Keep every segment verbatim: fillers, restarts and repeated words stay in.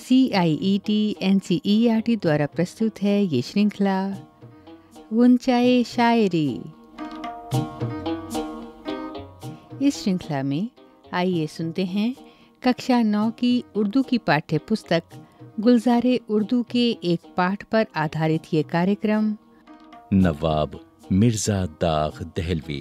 C I E T N C E R T द्वारा प्रस्तुत है ये श्रृंखला गुंचाए शायरी। इस श्रृंखला में आइए सुनते हैं कक्षा नौ की उर्दू की पाठ्य पुस्तक गुलजारे उर्दू के एक पाठ पर आधारित ये कार्यक्रम नवाब मिर्जा दाग दहलवी।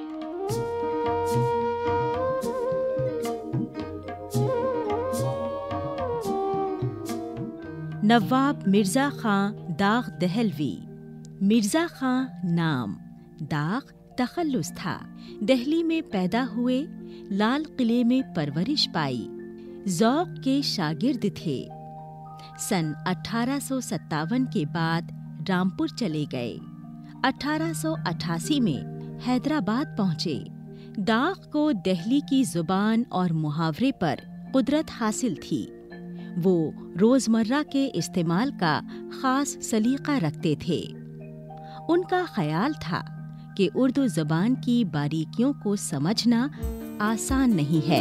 नवाब मिर्जा खां दाग दहलवी। मिर्जा खां नाम, दाग तखल्लुस था। दिल्ली में पैदा हुए, लाल किले में परवरिश पाई, ज़ौक़ के शागिर्द थे। सन अठारह सौ सत्तावन के बाद रामपुर चले गए। अठारह सौ अट्ठासी में हैदराबाद पहुँचे। दाग को दिल्ली की ज़ुबान और मुहावरे पर कुदरत हासिल थी। वो रोज़मर्रा के इस्तेमाल का ख़ास सलीक़ा रखते थे। उनका ख़याल था कि उर्दू ज़बान की बारीकियों को समझना आसान नहीं है।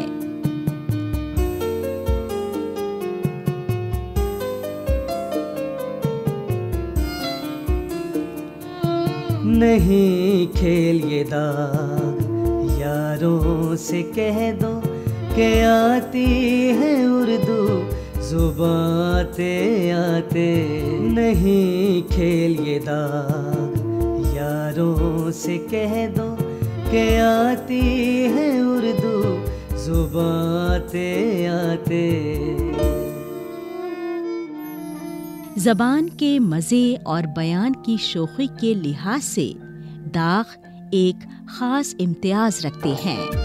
नहीं खेल ये दाग, यारों से कह दो कि आती है उर्दू ज़ुबान आते आते। नहीं खेल ये दाग, यारों से कह दो कि आती है उर्दू ज़ुबान आते आते। ज़बान के मज़े और बयान की शोख़ी के लिहाज से दाग एक ख़ास इम्तियाज़ रखते हैं।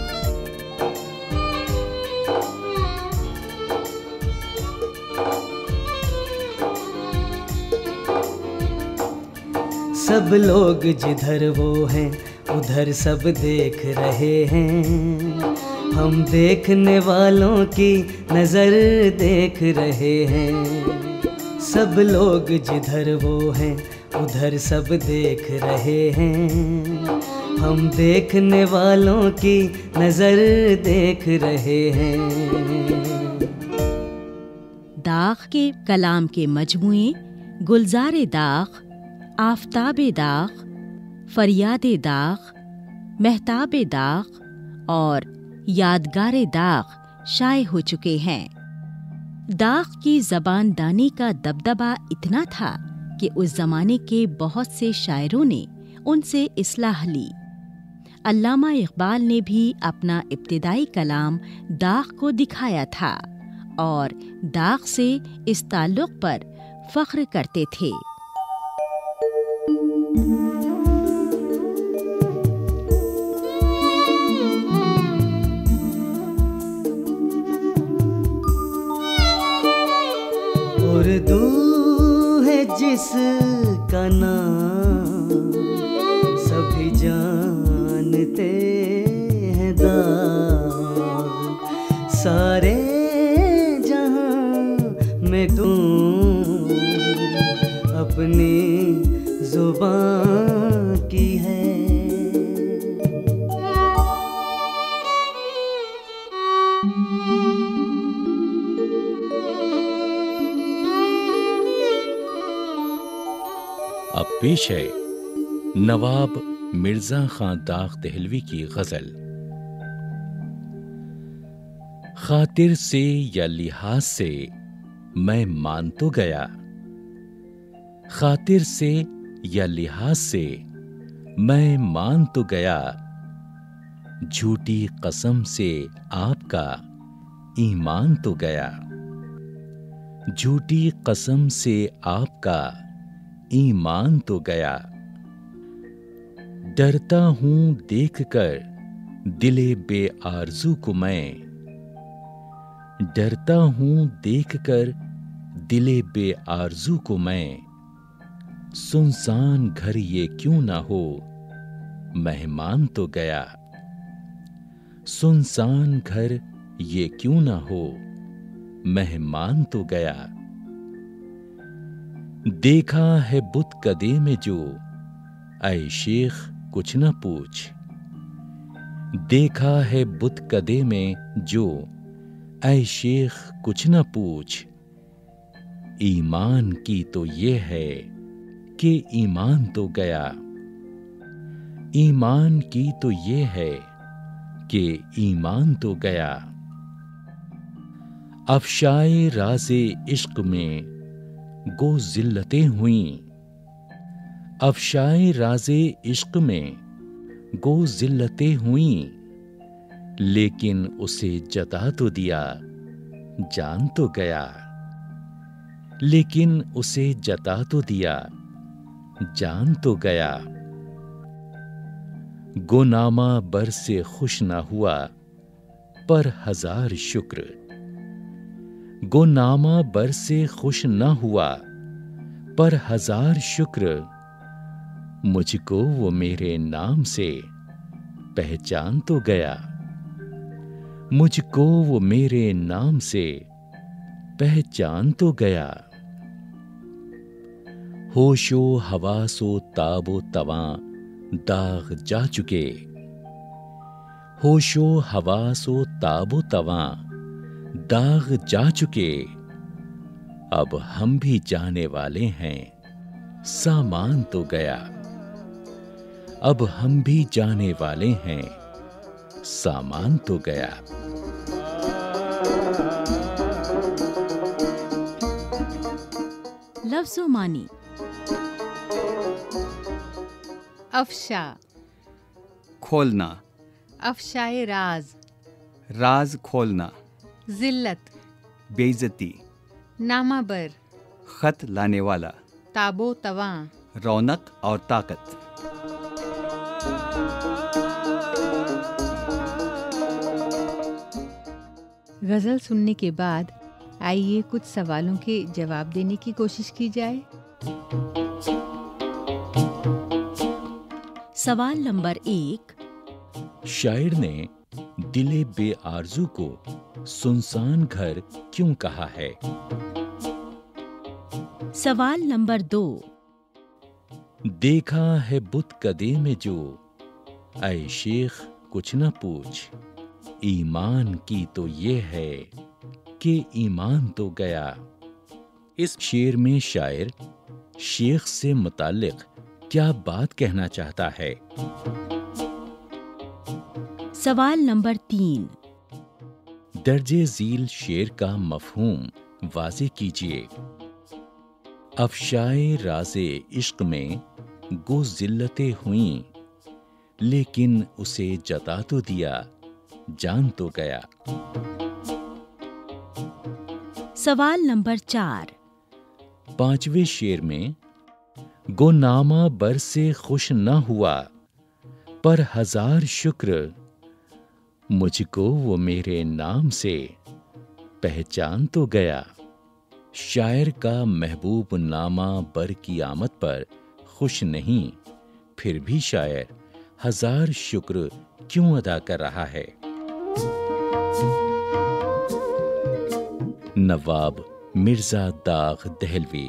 सब लोग जिधर वो हैं उधर सब देख रहे हैं। हम देखने वालों की नज़र देख रहे हैं। सब लोग जिधर वो हैं उधर सब देख रहे हैं। हम देखने वालों की नज़र देख रहे हैं। दाग के कलाम के मजमुए गुलजारे दाग, आफ़ताबे दाग, फ़रियादे दाग, महताबे दाग और यादगारे दाग शाये हो चुके हैं। दाग की ज़बानदानी का दबदबा इतना था कि उस ज़माने के बहुत से शायरों ने उनसे इस्लाह ली। अल्लामा इक़बाल ने भी अपना इब्तिदाई कलाम दाग को दिखाया था और दाग से इस ताल्लुक़ पर फ़ख्र करते थे। उर्दू है जिसका नाम सभी जानते हैं दाग। सारे जहां में तुम अपनी ज़ुबान की है। अब पेश है नवाब मिर्जा खां दाग दहलवी की गजल। खातिर से या लिहाज से मैं मान तो गया, खातिर से या लिहाज से मैं मान तो गया। झूठी कसम से आपका ईमान तो गया, झूठी कसम से आपका ईमान तो गया। डरता हूं देखकर दिले बेआरज़ू को मैं, डरता हूं देखकर दिले बेआरज़ू को मैं। सुनसान घर ये क्यों ना हो, मेहमान तो गया। सुनसान घर ये क्यों ना हो, मेहमान तो गया। देखा है बुत कदे में जो, ऐ शेख कुछ न पूछ। देखा है बुत कदे में जो, ऐ शेख कुछ न पूछ। ईमान की तो ये है कि ईमान तो गया। ईमान की तो ये है कि ईमान तो गया। अफशाए राज़े इश्क में गो जिल्लतें हुईं। अफशाए राज़े इश्क में गो जिल्लतें हुईं, लेकिन उसे जता तो दिया, जान तो गया। लेकिन उसे जता तो दिया, जान तो गया। गोनामा बर से खुश न हुआ, पर हजार शुक्र। गोनामा बर से खुश न हुआ, पर हजार शुक्र। मुझको वो मेरे नाम से पहचान तो गया। मुझको वो मेरे नाम से पहचान तो गया। होशो हवासो ताबो तवां दाग जा चुके। होशो हवासो ताबो तवां दाग जा चुके। अब हम भी जाने वाले हैं, सामान तो गया। अब हम भी जाने वाले हैं, सामान तो गया। लफ्ज़ो मानी। अफशा, खोलना, अफशाए राज, राज खोलना, जिल्लत, बेइज्जती, नामाबर, खत लाने वाला, ताबो तवां, रौनक और ताकत। गज़ल सुनने के बाद आइए कुछ सवालों के जवाब देने की कोशिश की जाए। सवाल नंबर एक। शायर ने दिले बेआरज़ू को सुनसान घर क्यों कहा है? सवाल नंबर दो। देखा है बुत कदे में जो, ऐ शेख कुछ न पूछ। ईमान की तो ये है कि ईमान तो गया। इस शेर में शायर शेख से मुताल्लिक क्या बात कहना चाहता है? सवाल नंबर तीन। दर्जे झील शेर का मफहूम वाज़े कीजिए। अफशाए राज़े इश्क में गो जिल्लतें हुईं, लेकिन उसे जता तो दिया, जान तो गया। सवाल नंबर चार। पांचवें शेर में गोनामा बर से खुश न हुआ, पर हजार शुक्र। मुझको वो मेरे नाम से पहचान तो गया। शायर का महबूब नामा बर की आमद पर खुश नहीं, फिर भी शायर हजार शुक्र क्यों अदा कर रहा है? नवाब मिर्जा दाग दहलवी।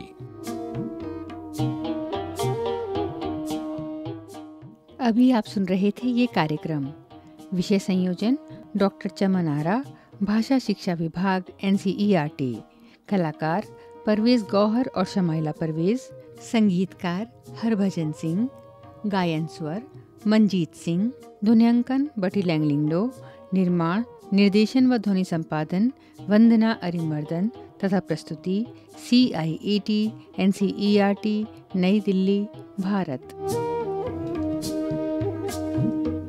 अभी आप सुन रहे थे ये कार्यक्रम। विषय संयोजन डॉक्टर चमन आरा, भाषा शिक्षा विभाग, N C E R T. कलाकार परवेज गौहर और शमाइला परवेज। संगीतकार हरभजन सिंह। गायन स्वर मंजीत सिंह। ध्वन्यांकन बटी लैंगलिंगडो। निर्माण, निर्देशन व ध्वनि संपादन वंदना अरिमर्दन तथा प्रस्तुति C I E T, N C E R T, New Delhi, Bharat.